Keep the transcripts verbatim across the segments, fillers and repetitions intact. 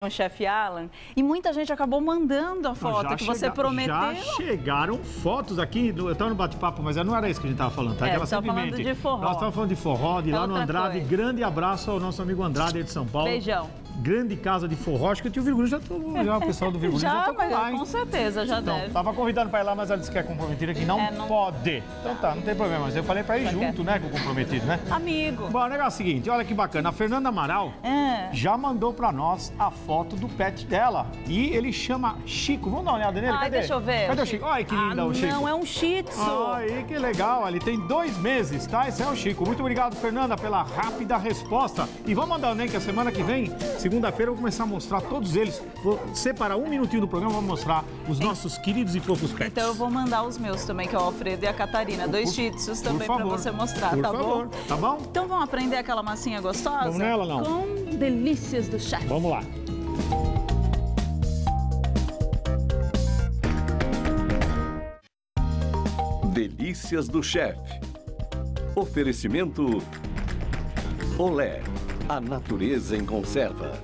o chefe Alan, e muita gente acabou mandando a foto já que você chega, prometeu. Já chegaram fotos aqui, do, eu estava no bate-papo, mas não era isso que a gente estava falando, tá? É, que ela tava falando simplesmente, de forró. Nós estávamos falando de forró, de É lá no outra Andrade. coisa. Grande abraço ao nosso amigo Andrade aí de São Paulo. Beijão. Grande casa de forró, acho que o tio Virgulino já tomou, já, o pessoal do Virgulino já, Já, tocou mas lá, hein? com certeza, já Então, deve. tava convidando para ir lá, mas ela disse que é comprometida, que não, É, não- pode. Então tá, não tem problema, mas eu falei para ir Só junto, quer. né, com o comprometido, né? Amigo. Bom, o negócio é o seguinte, olha que bacana, a Fernanda Amaral É. já mandou para nós a foto do pet dela. E ele chama Chico. Vamos dar uma olhada nele? Ai, Cadê? deixa eu ver. Cadê o Chico? Olha que lindo ah, o Chico. Não, é um shih tzu. Aí, que legal. Ele tem dois meses, tá? Esse é o Chico. Muito obrigado, Fernanda, pela rápida resposta. E vamos mandar, né, que a semana que vem, segunda-feira, eu vou começar a mostrar todos eles. Vou separar um minutinho do programa, vou mostrar os nossos queridos e fofos pets. Então eu vou mandar os meus também, que é o Alfredo e a Catarina. Dois Por- shih tzus por também pra favor. você mostrar, Por tá favor. bom? Tá bom? Então vamos aprender aquela massinha gostosa? Vamos nela, não? Com delícias do chefe. Vamos lá. Delícias do Chefe. Oferecimento Olé, a natureza em conserva.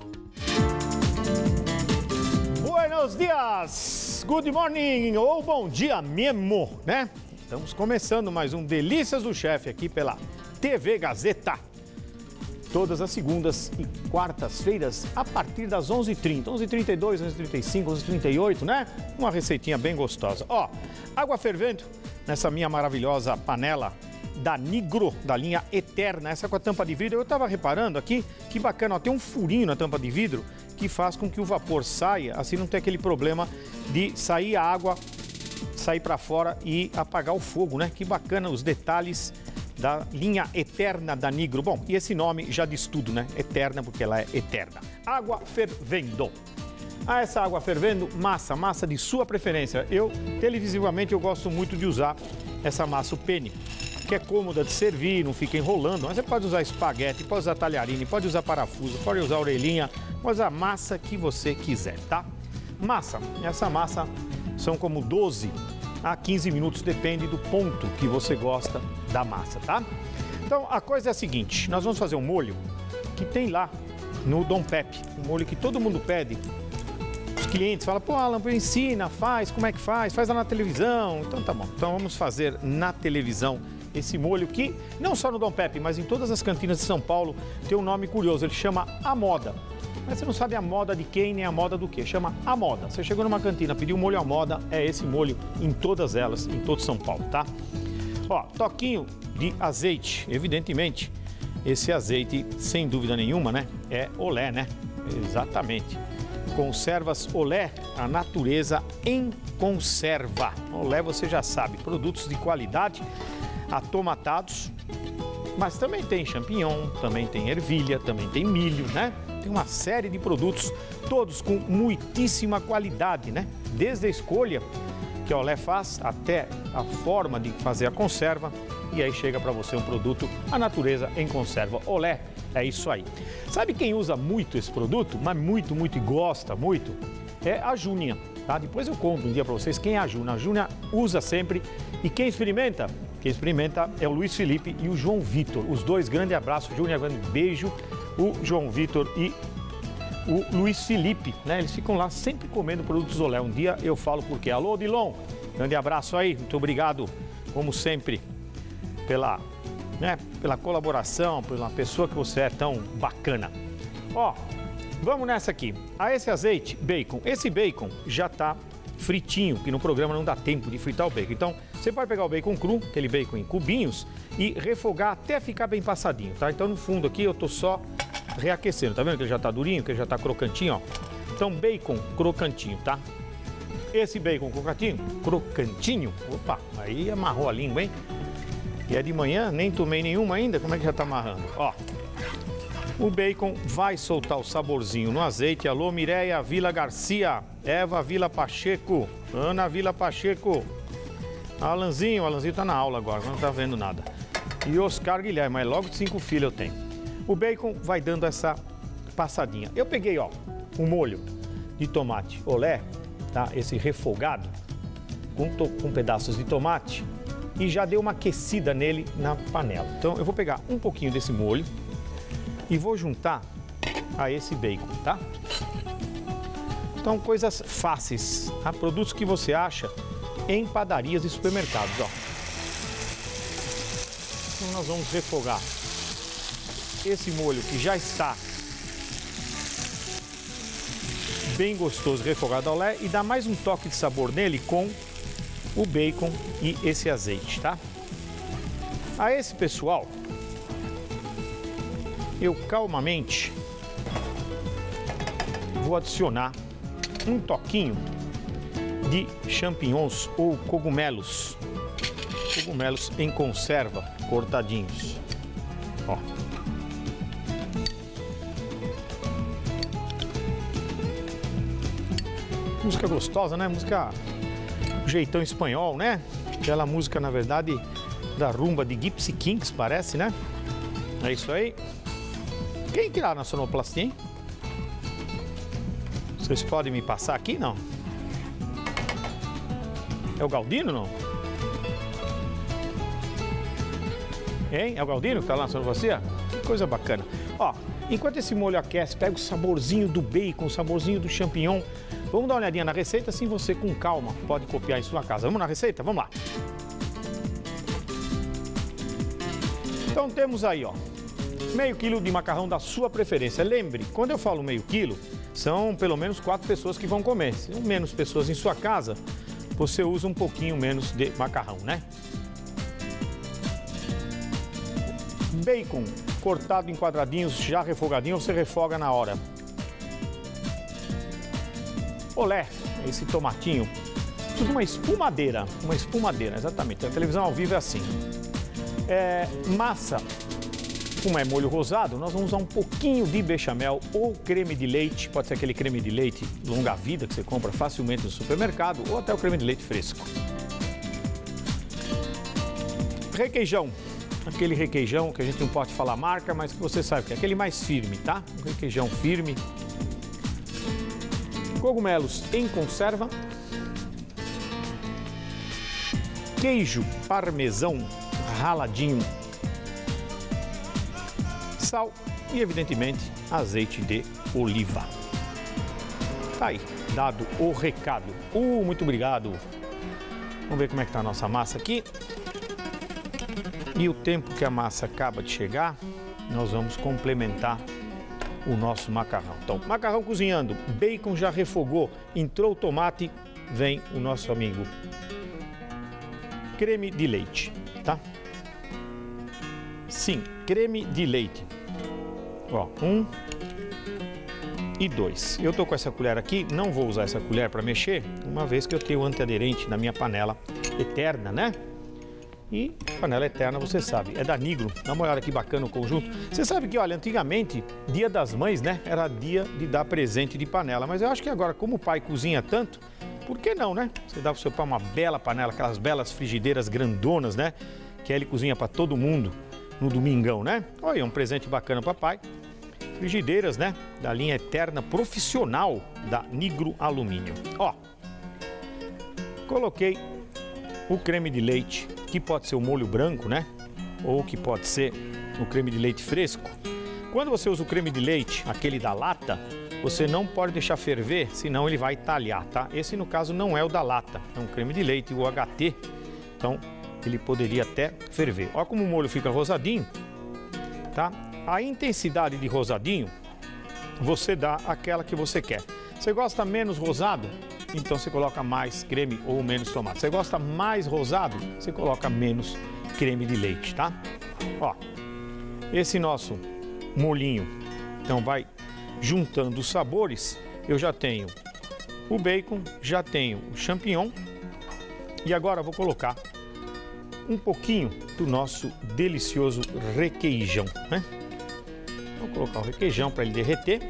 Buenos dias, good morning ou bom dia mesmo, né? Estamos começando mais um Delícias do Chefe aqui pela T V Gazeta. Todas as segundas e quartas-feiras a partir das onze e trinta, onze e trinta e dois, onze e trinta e cinco, onze e trinta e oito, né? Uma receitinha bem gostosa. Ó, água fervendo nessa minha maravilhosa panela da Nigro, da linha Eterna, essa com a tampa de vidro. Eu estava reparando aqui, que bacana, ó, tem um furinho na tampa de vidro que faz com que o vapor saia, assim não tem aquele problema de sair a água, sair para fora e apagar o fogo, né? Que bacana os detalhes da linha Eterna da Nigro. Bom, e esse nome já diz tudo, né? Eterna, porque ela é eterna. Água fervendo. Ah, essa água fervendo, massa, massa de sua preferência. Eu, televisivamente, eu gosto muito de usar essa massa, o penne, que é cômoda de servir, não fica enrolando. Mas você pode usar espaguete, pode usar talharine, pode usar parafuso, pode usar orelhinha, pode usar a massa que você quiser, tá? Massa, essa massa são como doze a quinze minutos, depende do ponto que você gosta da massa, tá? Então, a coisa é a seguinte, nós vamos fazer um molho que tem lá no Dom Pepe, um molho que todo mundo pede. Os clientes falam, pô, Alan, ensina, faz, como é que faz? Faz lá na televisão. Então tá bom, então vamos fazer na televisão esse molho que, não só no Dom Pepe, mas em todas as cantinas de São Paulo, tem um nome curioso, ele chama A Moda. Mas você não sabe a moda de quem, nem a moda do quê. Chama A Moda. Você chegou numa cantina, pediu um molho à moda, é esse molho em todas elas, em todo São Paulo, tá? Ó, toquinho de azeite, evidentemente. Esse azeite, sem dúvida nenhuma, né? É Olé, né? Exatamente. Conservas Olé, a natureza em conserva. Olé, você já sabe, produtos de qualidade, atomatados, mas também tem champignon, também tem ervilha, também tem milho, né? Tem uma série de produtos, todos com muitíssima qualidade, né? Desde a escolha que a Olé faz até a forma de fazer a conserva, e aí chega para você um produto, a natureza em conserva. Olé, é isso aí. Sabe quem usa muito esse produto, mas muito, muito e gosta muito? É a Júnia, tá? Depois eu conto um dia para vocês quem é a Júnia. A Júnia usa sempre, e quem experimenta? Quem experimenta é o Luiz Felipe e o João Vitor. Os dois, grande abraço, Júnia, grande beijo. O João Vitor e o Luiz Felipe, né? Eles ficam lá sempre comendo produtos Olé. Um dia eu falo por quê. Alô, Dilon, grande abraço aí, muito obrigado, como sempre, pela, né, pela colaboração, pela pessoa que você é tão bacana. Ó, vamos nessa aqui. A esse azeite, bacon. Esse bacon já tá fritinho, que no programa não dá tempo de fritar o bacon. Então, você pode pegar o bacon cru, aquele bacon em cubinhos, e refogar até ficar bem passadinho, tá? Então, no fundo aqui, eu tô só reaquecendo. Tá vendo que ele já tá durinho, que ele já tá crocantinho, ó? Então, bacon crocantinho, tá? Esse bacon crocantinho, crocantinho, opa, aí amarrou a língua, hein? E é de manhã, nem tomei nenhuma ainda, como é que já tá amarrando? Ó, o bacon vai soltar o saborzinho no azeite. Alô, Mireia Vila Garcia, Eva Vila Pacheco, Ana Vila Pacheco, Alanzinho, Alanzinho tá na aula agora, não tá vendo nada. E Oscar Guilherme, mas logo de cinco filhos eu tenho. O bacon vai dando essa passadinha. Eu peguei, ó, um molho de tomate Olé, tá? Esse refogado, com, com pedaços de tomate, e já dei uma aquecida nele na panela. Então eu vou pegar um pouquinho desse molho e vou juntar a esse bacon, tá? Então, coisas fáceis, tá? Produtos que você acha em padarias e supermercados, ó. Então, nós vamos refogar esse molho que já está bem gostoso, refogado ao lé, e dar mais um toque de sabor nele com o bacon e esse azeite, tá? A esse pessoal, eu calmamente vou adicionar um toquinho de champignons ou cogumelos, cogumelos em conserva, cortadinhos, ó. Música gostosa, né? Música jeitão espanhol, né? Aquela música, na verdade, da rumba de Gypsy Kings, parece, né? É isso aí. Quem que lá na sonoplastia, hein? Vocês podem me passar aqui, não? É o Galdino, não? Hein? É o Galdino que tá lá na sonoplastia? Que coisa bacana. Ó, enquanto esse molho aquece, pega o saborzinho do bacon, o saborzinho do champignon. Vamos dar uma olhadinha na receita, assim você com calma pode copiar em sua casa. Vamos na receita? Vamos lá. Então temos aí, ó, meio quilo de macarrão da sua preferência. Lembre, quando eu falo meio quilo, são pelo menos quatro pessoas que vão comer. Se tem menos pessoas em sua casa, você usa um pouquinho menos de macarrão, né? Bacon cortado em quadradinhos, já refogadinho, você refoga na hora. Olé, esse tomatinho, tudo uma espumadeira, uma espumadeira, exatamente. A televisão ao vivo é assim. É, massa, como é molho rosado, nós vamos usar um pouquinho de bechamel ou creme de leite, pode ser aquele creme de leite longa vida que você compra facilmente no supermercado ou até o creme de leite fresco. Requeijão, aquele requeijão que a gente não pode falar marca, mas que você sabe que é aquele mais firme, tá? Um requeijão firme. Cogumelos em conserva, queijo parmesão raladinho, sal e, evidentemente, azeite de oliva. Tá aí, dado o recado. Uh, muito obrigado. Vamos ver como é que tá a nossa massa aqui. E o tempo que a massa acaba de chegar, nós vamos complementar o nosso macarrão. Então, macarrão cozinhando, bacon já refogou, entrou o tomate, vem o nosso amigo creme de leite, tá? Sim, creme de leite. Ó, um e dois. Eu tô com essa colher aqui, não vou usar essa colher para mexer, uma vez que eu tenho antiaderente na minha panela eterna, né? E panela eterna, você sabe, é da Nigro. Dá uma olhada que bacana o conjunto. Você sabe que, olha, antigamente, dia das mães, né? Era dia de dar presente de panela. Mas eu acho que agora, como o pai cozinha tanto, por que não, né? Você dá pro seu pai uma bela panela, aquelas belas frigideiras grandonas, né? Que ele cozinha para todo mundo no domingão, né? Olha, um presente bacana para pai. Frigideiras, né? Da linha Eterna Profissional da Nigro Alumínio. Ó, coloquei o creme de leite, que pode ser o molho branco, né? Ou que pode ser o creme de leite fresco. Quando você usa o creme de leite, aquele da lata, você não pode deixar ferver, senão ele vai talhar, tá? Esse, no caso, não é o da lata, é um creme de leite, o H T, então ele poderia até ferver. Olha como o molho fica rosadinho, tá? A intensidade de rosadinho, você dá aquela que você quer. Você gosta menos rosado? Então você coloca mais creme ou menos tomate. Você gosta mais rosado? Você coloca menos creme de leite, tá? Ó, esse nosso molhinho, então vai juntando os sabores. Eu já tenho o bacon, já tenho o champignon e agora eu vou colocar um pouquinho do nosso delicioso requeijão, né? Vou colocar o requeijão para ele derreter.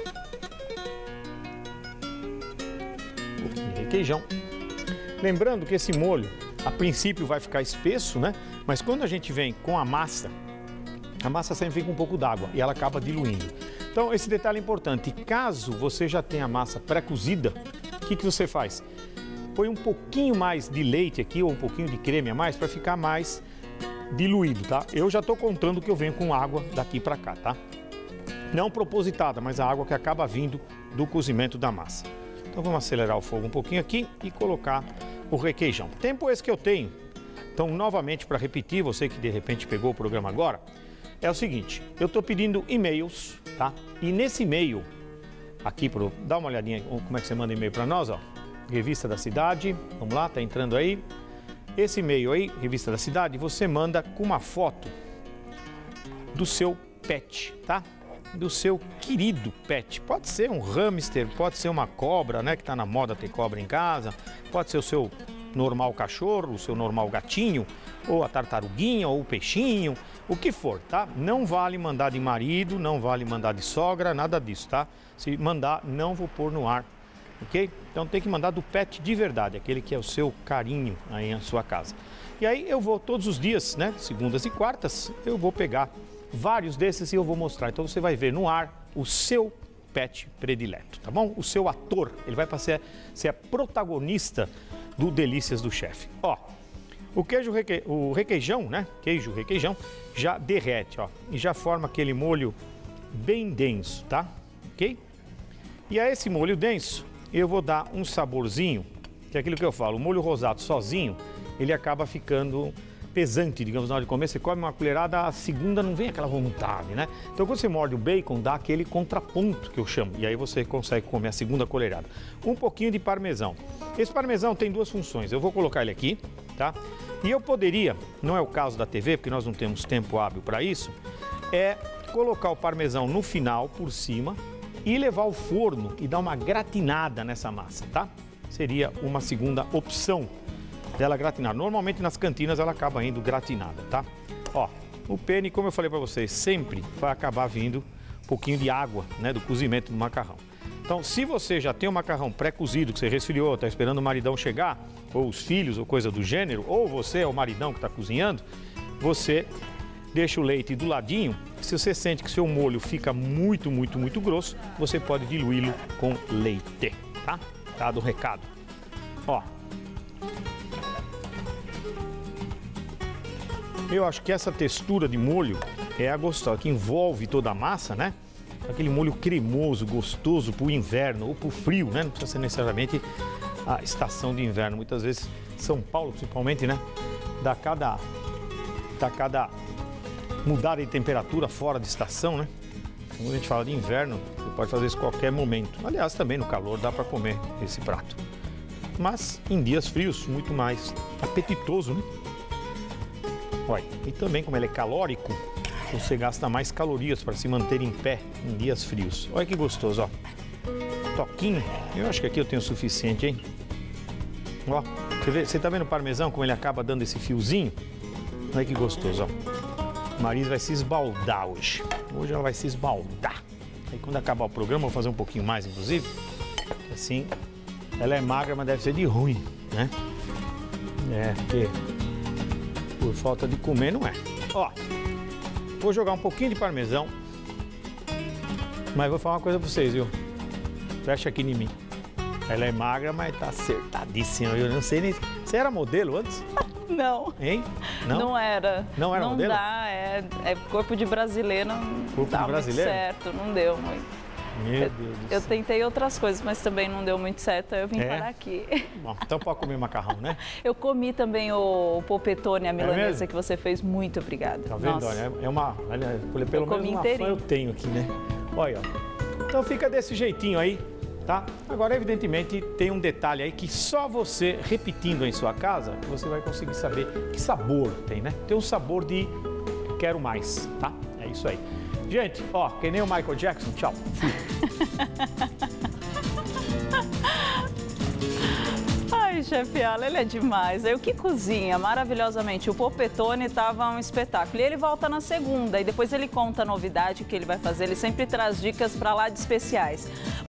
Requeijão. Lembrando que esse molho, a princípio, vai ficar espesso, né? Mas quando a gente vem com a massa, a massa sempre vem com um pouco d'água e ela acaba diluindo. Então, esse detalhe é importante. Caso você já tenha a massa pré-cozida, o que que você faz? Põe um pouquinho mais de leite aqui ou um pouquinho de creme a mais para ficar mais diluído, tá? Eu já estou contando que eu venho com água daqui para cá, tá? Não propositada, mas a água que acaba vindo do cozimento da massa. Então vamos acelerar o fogo um pouquinho aqui e colocar o requeijão. Tempo esse que eu tenho. Então, novamente, para repetir, você que de repente pegou o programa agora, é o seguinte, eu estou pedindo e-mails, tá? E nesse e-mail, aqui, pro, dá uma olhadinha como é que você manda e-mail para nós, ó. Revista da Cidade, vamos lá, tá entrando aí. Esse e-mail aí, Revista da Cidade, você manda com uma foto do seu pet, tá? Do seu querido pet. Pode ser um hamster, pode ser uma cobra, né? Que tá na moda ter cobra em casa. Pode ser o seu normal cachorro, o seu normal gatinho, ou a tartaruguinha, ou o peixinho, o que for, tá? Não vale mandar de marido, não vale mandar de sogra, nada disso, tá? Se mandar, não vou pôr no ar, ok? Então tem que mandar do pet de verdade, aquele que é o seu carinho aí na sua casa. E aí eu vou todos os dias, né? Segundas e quartas, eu vou pegar vários desses e eu vou mostrar. Então você vai ver no ar o seu pet predileto, tá bom? O seu ator, ele vai ser, ser a protagonista do Delícias do Chefe. Ó, o queijo, reque... o requeijão, né? Queijo, requeijão, já derrete, ó. E já forma aquele molho bem denso, tá? Ok? E a esse molho denso, eu vou dar um saborzinho, que é aquilo que eu falo, o molho rosado sozinho, ele acaba ficando pesante, digamos, na hora de comer. Você come uma colherada, a segunda não vem aquela vontade, né? Então, quando você morde o bacon, dá aquele contraponto que eu chamo. E aí você consegue comer a segunda colherada. Um pouquinho de parmesão. Esse parmesão tem duas funções. Eu vou colocar ele aqui, tá? E eu poderia, não é o caso da T V, porque nós não temos tempo hábil para isso, é colocar o parmesão no final, por cima, e levar ao forno e dar uma gratinada nessa massa, tá? Seria uma segunda opção dela gratinar. Normalmente nas cantinas ela acaba indo gratinada, tá? Ó, o penne, como eu falei para vocês, sempre vai acabar vindo um pouquinho de água, né, do cozimento do macarrão. Então, se você já tem o macarrão pré-cozido, que você resfriou, está esperando o maridão chegar, ou os filhos, ou coisa do gênero, ou você é o maridão que está cozinhando, você deixa o leite do ladinho. Se você sente que seu molho fica muito, muito, muito grosso, você pode diluí-lo com leite, tá? Dado o recado. Ó. Eu acho que essa textura de molho é a gostosa, que envolve toda a massa, né? Aquele molho cremoso, gostoso para o inverno ou para o frio, né? Não precisa ser necessariamente a estação de inverno. Muitas vezes, São Paulo, principalmente, né? Dá cada, dá cada mudada de temperatura fora de estação, né? Quando a gente fala de inverno, você pode fazer isso a qualquer momento. Aliás, também no calor dá para comer esse prato. Mas em dias frios, muito mais apetitoso, né? Olha, e também como ele é calórico, você gasta mais calorias para se manter em pé em dias frios. Olha que gostoso, ó. Toquinho, eu acho que aqui eu tenho o suficiente, hein? Ó, você, vê, você tá vendo o parmesão, como ele acaba dando esse fiozinho? Olha que gostoso, ó. Marisa vai se esbaldar hoje. Hoje ela vai se esbaldar. Aí quando acabar o programa, eu vou fazer um pouquinho mais, inclusive. Assim, ela é magra, mas deve ser de ruim, né? É, porque por falta de comer não é. Ó, vou jogar um pouquinho de parmesão. Mas vou falar uma coisa pra vocês, viu? Fecha aqui em mim. Ela é magra, mas tá acertadíssima. Eu não sei nem... Você era modelo antes? Não. Hein? Não? Não era. Não era não modelo? Não dá, é, é corpo de brasileira, não corpo dá de brasileira? muito certo, não deu muito. Meu eu, Deus do eu céu. tentei outras coisas, mas também não deu muito certo, aí eu vim É? parar aqui. Bom, então pode comer macarrão, né? Eu comi também o, o polpettone, a milanesa mesmo? que você fez, muito obrigada. Tá vendo? Nossa. Olha, é uma... Olha, pelo Eu menos comi uma inteirinho. fã eu tenho aqui, né? Olha, ó. Então fica desse jeitinho aí, tá? Agora, evidentemente, tem um detalhe aí que só você repetindo em sua casa, você vai conseguir saber que sabor tem, né? Tem um sabor de quero mais, tá? É isso aí. Gente, ó, que nem o Michael Jackson, tchau. Fui. Ai, chefe Alan, ele é demais. Aí o que cozinha maravilhosamente. O polpettone estava um espetáculo. E ele volta na segunda e depois ele conta a novidade que ele vai fazer. Ele sempre traz dicas para lá de especiais.